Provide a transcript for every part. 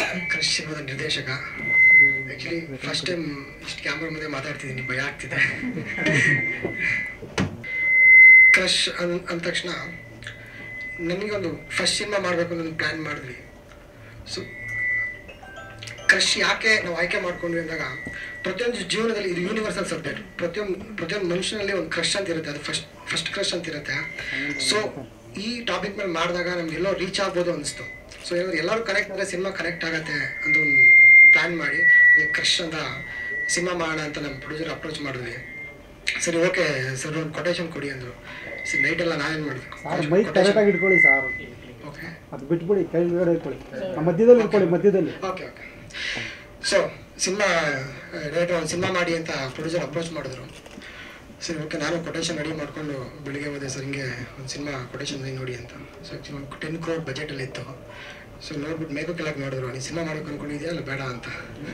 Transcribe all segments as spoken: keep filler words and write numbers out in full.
Crush ಸಿನಿಮಾದ ನಿರ್ದೇಶಕ. Actually first time ಇಷ್ಟು ಕ್ಯಾಮ್ರಾ ಮುಂದೆ ಮಾತಾಡ್ತಿದ್ದೀನಿ, ಭಯ ಆಗ್ತಿದೆ. ಕ್ರಶ್ ಅನ್ ಅಂದ ತಕ್ಷಣ ನನಗೊಂದು ಫಸ್ಟ್ ಸಿನಿಮಾ ಮಾಡಬೇಕು ಅಂತ ಪ್ಲ್ಯಾನ್ ಮಾಡಿದ್ವಿ. ಸೊ ಕ್ರಶ್ ಯಾಕೆ ನಾವು ಆಯ್ಕೆ ಮಾಡ್ಕೊಂಡ್ವಿ ಅಂದಾಗ, ಪ್ರತಿಯೊಂದು ಜೀವನದಲ್ಲಿ ಇದು ಯೂನಿವರ್ಸಲ್ ಸಬ್ಜೆಕ್ಟ್. ಪ್ರತಿಯೊಂದು ಪ್ರತಿಯೊಂದು ಮನುಷ್ಯನಲ್ಲಿ ಒಂದು ಕ್ರಶ್ ಅಂತ ಇರುತ್ತೆ, ಅದು ಫಸ್ಟ್ ಫಸ್ಟ್ ಕ್ರಶ್ ಅಂತ ಇರುತ್ತೆ. ಸೊ ಈ ಟಾಪಿಕ್ ಮೇಲೆ ಮಾಡಿದಾಗ ನಮ್ಗೆ ಎಲ್ಲೋ ರೀಚ್ ಆಗ್ಬೋದು ಅನಿಸ್ತು. ಸೊ ಏನಾದ್ರು ಎಲ್ಲರೂ ಕನೆಕ್ಟ್ ಆದರೆ ಸಿನಿಮಾ ಕನೆಕ್ಟ್ ಆಗುತ್ತೆ ಅಂತ ಒಂದು ಪ್ಲ್ಯಾನ್ ಮಾಡಿ ಕ್ರಶ್ ಅಂತ ಸಿನಿಮಾ ಮಾಡೋಣ ಅಂತ ನಮ್ಮ ಪ್ರೊಡ್ಯೂಸರ್ ಅಪ್ರೋಚ್ ಮಾಡಿದ್ವಿ. ಸರಿ ಓಕೆ ಸರ್, ಒಂದು ಕೊಟೇಶನ್ ಕೊಡಿ ಅಂದರು. ಸರಿ ನೈಟೆಲ್ಲ ನಾನೇನು ಮಾಡಿದೆ, ಇಟ್ಕೊಳ್ಳಿ ಸರ್, ಓಕೆ ಅದು ಬಿಟ್ಬಿಡಿ, ಕೈ ಇಟ್ಕೊಳ್ಳಿ, ಮಧ್ಯದಲ್ಲಿ ಇಟ್ಕೊಳ್ಳಿ, ಮಧ್ಯದಲ್ಲಿ. Okay okay so cinema director ಒಂದು ಸಿನಿಮಾ ಮಾಡಿ ಅಂತ ಪ್ರೊಡ್ಯೂಸರ್ ಅಪ್ರೋಚ್ ಮಾಡಿದ್ರು. ಸರಿ ಓಕೆ, ನಾನು ಕೊಟೇಶನ್ ರೆಡಿ ಮಾಡಿಕೊಂಡು ಬೆಳಿಗ್ಗೆ ಹೋದೆ. ಸರ್ ಹಿಂಗೆ ಒಂದು ಸಿನಿಮಾ ಕೊಟೇಶನ್ ನೋಡಿ ಅಂತ. ಸೊ ಆ್ಯಕ್ಚುಲಿ ಒಂದು ಟೆನ್ ಕ್ರೋರ್ ಬಜೆಟಲ್ಲಿ ಇತ್ತು. ಸೊ ನೋಡ್ಬಿಟ್ಟು ಮೇಕೋ ಕೆಳಗೆ ನೋಡಿದ್ರು, ನೀನು ಸಿನಿಮಾ ಮಾಡೋಕೆ ಅಂದ್ಕೊಂಡಿದ್ಯಾ ಅಲ್ಲ ಬೇಡ ಅಂತ.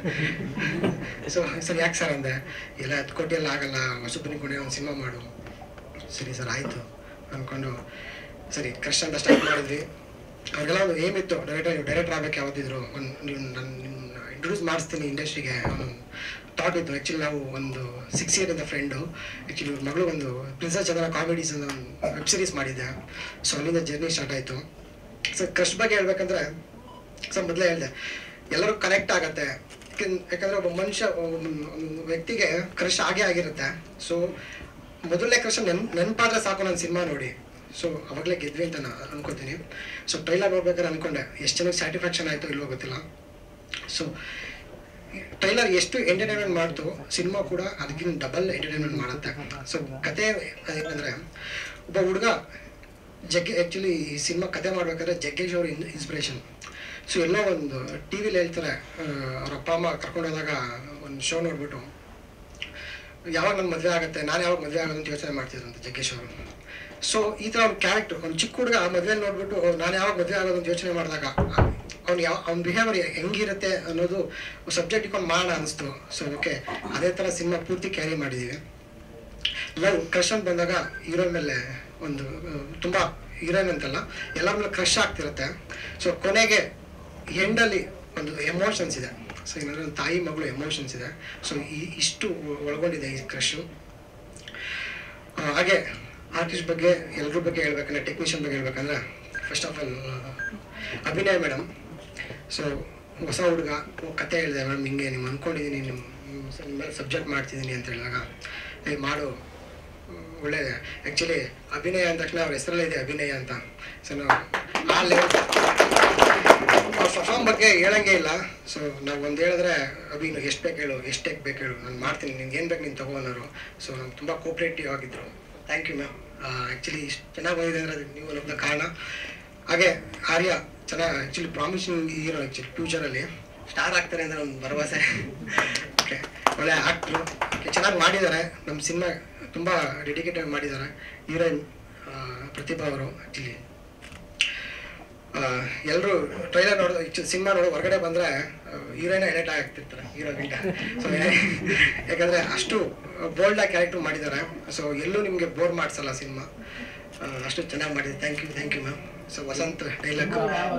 ಸೊ ಸರ್ ಯಾಕೆ ಸರ್ ಅಂದೆ, ಎಲ್ಲ ಹತ್ತು ಕೋಟಿ ಎಲ್ಲ ಆಗಲ್ಲ, ಹೊಸಬ್ರಿಗೆ ಕೊಡಿ ಒಂದು ಸಿನಿಮಾ ಮಾಡು. ಸರಿ ಸರ್ ಆಯಿತು ಅಂದ್ಕೊಂಡು ಸರಿ ಕ್ರಶ್ ಅಂತ ಸ್ಟಾರ್ಟ್ ಮಾಡಿದ್ವಿ. ಅವ್ರಿಗೆಲ್ಲ ಒಂದು ಏಮ್ ಇತ್ತು, ಡೈರೆಕ್ಟರ್ ಡೈರೆಕ್ಟರ್ ಆಗಬೇಕು ಯಾವತ್ತಿದ್ರು, ಒಂದು ನೀವು ನನ್ನ ನಿಮ್ಮನ್ನ ಇಂಟ್ರೊಡ್ಯೂಸ್ ಮಾಡಿಸ್ತೀನಿ ಇಂಡಸ್ಟ್ರಿಗೆ ಅನ್ನೋ ಥಾಟ್ ಇತ್ತು. ಆ್ಯಕ್ಚುಲಿ ನಾವು ಒಂದು ಸಿಕ್ಸ್ ಇಯರ್ ಇಂದ ಫ್ರೆಂಡು. ಆ್ಯಕ್ಚುಲಿ ಇವ್ರ ಮಗಳು ಒಂದು ಪ್ರಿನ್ಸಸ್ ಚಂದ್ರ ಕಾಮಿಡೀಸ್ ಅಂತ ಒಂದು ವೆಬ್ ಸೀರೀಸ್ ಮಾಡಿದ್ದೆ. ಸೊ ಅಲ್ಲಿಂದ ಜರ್ನಿ ಸ್ಟಾರ್ಟ್ ಆಯಿತು. ಸೊ ಕ್ರಶ್ ಬಗ್ಗೆ ಹೇಳ್ಬೇಕಂದ್ರೆ, ಸೊ ಮೊದಲೇ ಹೇಳಿದೆ ಎಲ್ಲರೂ ಕನೆಕ್ಟ್ ಆಗುತ್ತೆ. ಯಾಕಂದರೆ ಒಬ್ಬ ಮನುಷ್ಯ ಒಂದು ವ್ಯಕ್ತಿಗೆ ಕ್ರಶ್ ಆಗೇ ಆಗಿರುತ್ತೆ. ಸೊ ಮೊದಲನೇ ಕ್ರಶ್ ನೆನ್ ನೆನಪಾದ್ರೆ ಸಾಕು ನನ್ನ ಸಿನಿಮಾ ನೋಡಿ. ಸೊ ಅವಾಗಲೇ ಗೆದ್ವಿ ಅಂತ ನಾನು ಅನ್ಕೋತೀನಿ. ಸೊ ಟ್ರೈಲರ್ ನೋಡ್ಬೇಕಾದ್ರೆ ಅಂದ್ಕೊಂಡೆ, ಎಷ್ಟು ಜನಕ್ಕೆ ಸ್ಯಾಟಿಸ್ಫ್ಯಾಕ್ಷನ್ ಆಯಿತು ಇಲ್ಲೋ ಗೊತ್ತಿಲ್ಲ. ಸೊ ಟ್ರೈಲರ್ ಎಷ್ಟು ಎಂಟರ್ಟೈನ್ಮೆಂಟ್ ಮಾಡ್ತು, ಸಿನಿಮಾ ಕೂಡ ಅದಕ್ಕಿಂತ ಡಬಲ್ ಎಂಟರ್ಟೈನ್ಮೆಂಟ್ ಮಾಡುತ್ತೆ. ಸೊ ಕತೆ ಏನಂದರೆ, ಒಬ್ಬ ಹುಡುಗ ಜಗ್ಗಿ ಆ್ಯಕ್ಚುಲಿ ಈ ಸಿನಿಮಾ ಕತೆ ಮಾಡ್ಬೇಕಾದ್ರೆ ಜಗ್ಗೇಶ್ ಅವ್ರ ಇನ್ ಇನ್ಸ್ಪಿರೇಷನ್. ಸೊ ಎಲ್ಲೋ ಒಂದು ಟಿ ವಿಲಿ ಹೇಳ್ತಾರೆ, ಅವ್ರ ಅಪ್ಪ ಅಮ್ಮ ಕರ್ಕೊಂಡು ಹೋದಾಗ ಒಂದು ಶೋ ನೋಡ್ಬಿಟ್ಟು ಯಾವಾಗ ನನ್ನ ಮದುವೆ ಆಗುತ್ತೆ, ನಾನು ಯಾವಾಗ ಮದುವೆ ಆಗೋದು ಅಂತ ಯೋಚನೆ ಮಾಡ್ತಿದ್ರು ಅಂತ ಜಗ್ಗೇಶ್ ಅವರು. ಸೊ ಈ ಥರ ಒಂದು ಕ್ಯಾರೆಕ್ಟರ್, ಒಂದು ಚಿಕ್ಕ ಹುಡುಗ ಮದುವೆ ನೋಡ್ಬಿಟ್ಟು ನಾನು ಯಾವಾಗ ಮದುವೆ ಆಗೋದು ಅಂತ ಯೋಚನೆ ಮಾಡಿದಾಗ ಅವ್ನು ಯಾವ ಅವ್ನ ಬಿಹೇವಿಯರ್ ಹೆಂಗಿರುತ್ತೆ ಅನ್ನೋದು ಸಬ್ಜೆಕ್ಟ್ ಇಟ್ಕೊಂಡು ಮಾಡೋಣ ಅನಿಸ್ತು. ಸೊ ಓಕೆ, ಅದೇ ಥರ ಸಿನಿಮಾ ಪೂರ್ತಿ ಕ್ಯಾರಿ ಮಾಡಿದ್ದೀವಿ. ಲವ್ ಕ್ರಶ್ ಅಂತ ಬಂದಾಗ ಹೀರೋ ಮೇಲೆ ಒಂದು ತುಂಬ ಹೀರೋಯಿನ್ ಅಂತಲ್ಲ, ಎಲ್ಲರ ಮೇಲೆ ಕ್ರಶ್ ಆಗ್ತಿರುತ್ತೆ. ಸೊ ಕೊನೆಗೆ ಎಂಡಲ್ಲಿ ಒಂದು ಎಮೋಷನ್ಸ್ ಇದೆ. ಸೊ ಏನಾದರೂ ಒಂದು ತಾಯಿ ಮಗಳು ಎಮೋಷನ್ಸ್ ಇದೆ. ಸೊ ಈ ಇಷ್ಟು ಒಳಗೊಂಡಿದೆ ಈ ಕ್ರಶು. ಹಾಗೆ ಆರ್ಟಿಸ್ಟ್ ಬಗ್ಗೆ ಎಲ್ಲರ ಬಗ್ಗೆ ಹೇಳ್ಬೇಕಂದ್ರೆ, ಟೆಕ್ನಿಷಿಯನ್ ಬಗ್ಗೆ ಹೇಳ್ಬೇಕಂದ್ರೆ, first of all Abhinaya madam. So ಹೊಸ ಹುಡುಗ ಕತೆ ಹೇಳಿದೆ, ಮೇಡಮ್ ಹಿಂಗೆ ನೀವು ಅಂದ್ಕೊಂಡಿದ್ದೀನಿ, ನಿಮ್ಮ ನಿಮ್ಮ ಮೇಲೆ ಸಬ್ಜೆಕ್ಟ್ ಮಾಡ್ತಿದ್ದೀನಿ ಅಂತ ಹೇಳಿದಾಗ, ಏ ಮಾಡು ಒಳ್ಳೆಯದೆ. ಆ್ಯಕ್ಚುಲಿ ಅಭಿನಯ ಅಂದ ತಕ್ಷಣ ಅವ್ರ ಹೆಸರಲ್ಲೇ ಇದೆ ಅಭಿನಯ ಅಂತ. ಸೊ ನಾವು ಆ ಲೆವೆಲ್ ಅವ್ರ ಪರ್ಫಾರ್ಮ್ ಬಗ್ಗೆ ಹೇಳಂಗೆ ಇಲ್ಲ. ಸೊ ನಾವು ಒಂದು ಹೇಳಿದ್ರೆ ಅಭಿ ನೀವು ಎಷ್ಟು ಬೇಕು ಹೇಳು, ಎಷ್ಟು ಟೇಕ್ ಬೇಕು ಹೇಳು, ನಾನು ಮಾಡ್ತೀನಿ, ನಿನ್ಗೆ ಏನು ಬೇಕು ನೀನು ತಗೋ ಅನ್ನೋರು. ಸೊ ನಮ್ಗೆ ತುಂಬ ಕೋಪ್ರೇಟಿವ್ ಆಗಿದ್ದರು. Thank you ma'am. ಆ್ಯಕ್ಚುಲಿ ಇಷ್ಟು ಚೆನ್ನಾಗಿ ಬಂದಿದೆ ಅಂದರೆ ಅದಕ್ಕೆ ನೀವು ಅನ್ನೋದ ಕಾರಣ. ಹಾಗೆ ಆರ್ಯ ಚೆನ್ನಾಗಿ ಆ್ಯಕ್ಚುಲಿ ಪ್ರಾಮಿಸಿಂಗ್ ಹೀರೋ, ಆ್ಯಕ್ಚುಲಿ ಫ್ಯೂಚರಲ್ಲಿ ಸ್ಟಾರ್ ಆಗ್ತಾರೆ ಅಂದರೆ ಒಂದು ಭರವಸೆ. ಓಕೆ, ಒಳ್ಳೆ ಆ್ಯಕ್ಟ್ರು, ಚೆನ್ನಾಗಿ ಮಾಡಿದ್ದಾರೆ. ನಮ್ಮ ಸಿನಿಮಾ ತುಂಬ ಡೆಡಿಕೇಟೆಡ್ ಮಾಡಿದ್ದಾರೆ. ಹೀರೋಯಿನ್ ಪ್ರತಿಭಾ ಅವರು. ಆ್ಯಕ್ಚುಲಿ ಎಲ್ಲರೂ ಟ್ರೈಲರ್ ನೋಡೋ ಸಿನಿಮಾ ನೋಡೋ ಹೊರಗಡೆ ಬಂದರೆ ಹೀರೋಯಿನ ಎಡಿಟ್ ಆಗ್ತಿರ್ತಾರೆ ಹೀರೋಗಿಂತ. ಸೊ ಯಾಕಂದರೆ ಅಷ್ಟು ಬೋಲ್ಡಾಗಿ ಕ್ಯಾರೆಕ್ಟರ್ ಮಾಡಿದ್ದಾರೆ. ಸೊ ಎಲ್ಲೂ ನಿಮಗೆ ಬೋರ್ ಮಾಡಿಸಲ್ಲ ಸಿನಿಮಾ, ಅಷ್ಟು ಚೆನ್ನಾಗಿ ಮಾಡಿದೆ. Thank you thank you ma'am. So Vasanth dialogue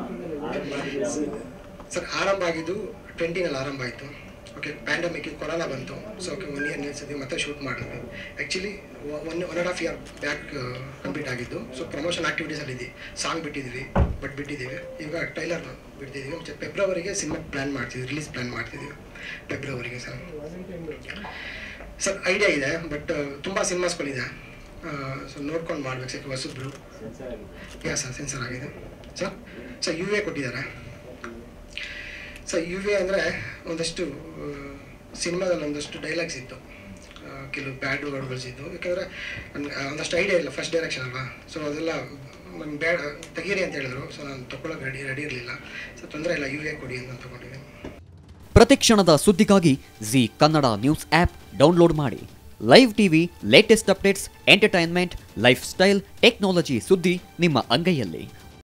sir ಆರಂಭ ಆಗಿದ್ದು ಟ್ವೆಂಟಿನಲ್ಲಿ ಆರಂಭ ಆಯಿತು. ಓಕೆ, ಪ್ಯಾಂಡಮಿಕ್ ಕೊರೋನಾ ಬಂತು. ಸೊ ಓಕೆ, ಒನ್ ಇಯರ್ ನಿಲ್ಸಿದ್ವಿ, ಮತ್ತೆ ಶೂಟ್ ಮಾಡಿದ್ವಿ. Actually one one and half year back complete ಆಗಿದ್ದು. ಸೊ ಪ್ರಮೋಷನ್ ಆ್ಯಕ್ಟಿವಿಟೀಸಲ್ಲಿ ಇದ್ದೀವಿ, ಸಾಂಗ್ ಬಿಟ್ಟಿದ್ದೀವಿ, ಬಟ್ ಬಿಟ್ಟಿದ್ದೀವಿ. ಈಗ ಟ್ರೈಲರ್ ಬಿಡ್ತಿದ್ದೀವಿ. ಮತ್ತು ಫೆಬ್ರವರಿಗೆ ಸಿನಿಮಾ ಪ್ಲ್ಯಾನ್ ಮಾಡ್ತಿದ್ವಿ, ರಿಲೀಸ್ ಪ್ಲ್ಯಾನ್ ಮಾಡ್ತಿದ್ದೀವಿ ಫೆಬ್ರವರಿಗೆ. ಸರ್ ಸರ್ ಐಡಿಯಾ ಇದೆ, ಬಟ್ ತುಂಬ ಸಿನಿಮಾಸ್ಗಳಿದೆ. ಸೊ ನೋಡ್ಕೊಂಡು ಮಾಡ್ಬೇಕು ಸರ್. ಹೊಸಬ್ರು ಯಾ ಸರ್ ಸೆನ್ಸರ್ ಆಗಿದೆ ಸರ್. ಸರ್ ಯು ಎ ಕೊಟ್ಟಿದ್ದಾರೆ ಸರ್. ಯು ಎ ಅಂದರೆ ಒಂದಷ್ಟು ಸಿನಿಮಾದಲ್ಲಿ ಒಂದಷ್ಟು ಡೈಲಾಗ್ಸ್ ಇತ್ತು, ಕೆಲವು ಬ್ಯಾಡ್ ವರ್ಡ್ಗಳ್ಸ್ ಇದ್ದು. ಯಾಕಂದರೆ ನನಗೆ ಒಂದಷ್ಟು ಐಡಿಯಾ ಇಲ್ಲ, ಫಸ್ಟ್ ಡೈರೆಕ್ಷನ್ ಅಲ್ವಾ. ಸೊ ಅದೆಲ್ಲ ನನಗೆ ಬ್ಯಾಡ್ ತೆಗೀರಿ ಅಂತ ಹೇಳಿದ್ರು. ಸೊ ನಾನು ತೊಗೊಳಕ್ಕೆ ರೆಡಿ ರೆಡಿ ಇರಲಿಲ್ಲ. ಸೊ ತೊಂದರೆ ಇಲ್ಲ, ಯು ಎ ಕೊಡಿ ಅಂತ ತೊಗೊಂಡಿದ್ದೀನಿ. ಪ್ರತಿಕ್ಷಣದ ಸುದ್ದಿಗಾಗಿ Zee Kannada news app download ಮಾಡಿ. Live TV, latest updates, entertainment, lifestyle, technology ಸುದ್ದಿ ನಿಮ್ಮ ಅಂಗೈಯಲ್ಲಿ.